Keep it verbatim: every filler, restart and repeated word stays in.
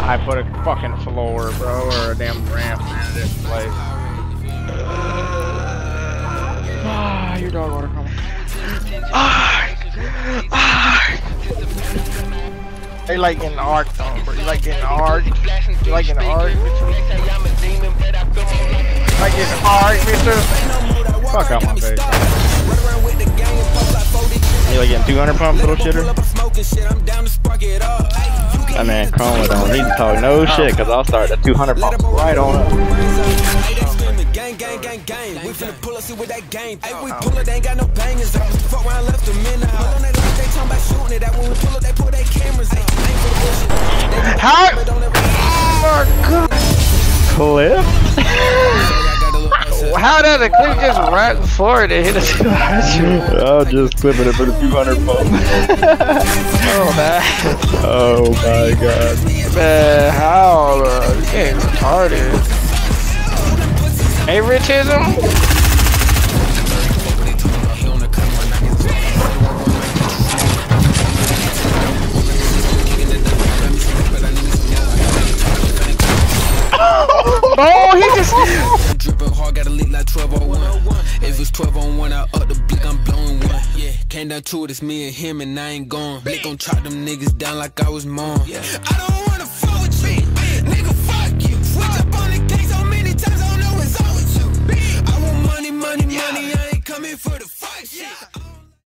I put a fucking floor, bro, or a damn ramp in this place. Ah, your dog water coming. Ah, ah. They like getting arc though, bro. You like getting arc. You like getting arc, bitch. Like getting arc, bitch. Fuck out my face. You like getting two hundred pump, little shitter? That man Chroma don't need to talk no shit, cause I'll start the two hundred pump right on up. Gang, gang, gang, gang. We finna pull us in with that game. Hey, we pull it, ain't got no bangers. Fuck around, left them in the house. They talking about shooting it. That when we pull up, they pull their cameras. How? Oh my god. Cliff? How did the clip just right before it hit a two hundred? I'll just clipping it for the two hundred pump. Oh, man. Oh my god. Man, how? Uh, you ain't retarded. Hey, Richism? Oh, he just dripping hard, got a leak like twelve oh one. If it's twelve oh one, I up the blick, I'm blowing one. Yeah, came down to it, it's me and him, and I ain't gone. Blick gon' chop them niggas down like I was mom. Yeah. I don't wanna fuck with you, nigga, fuck you. Switch up on the game so many times, I don't know what's up with you. I want money, money, money, I ain't coming for the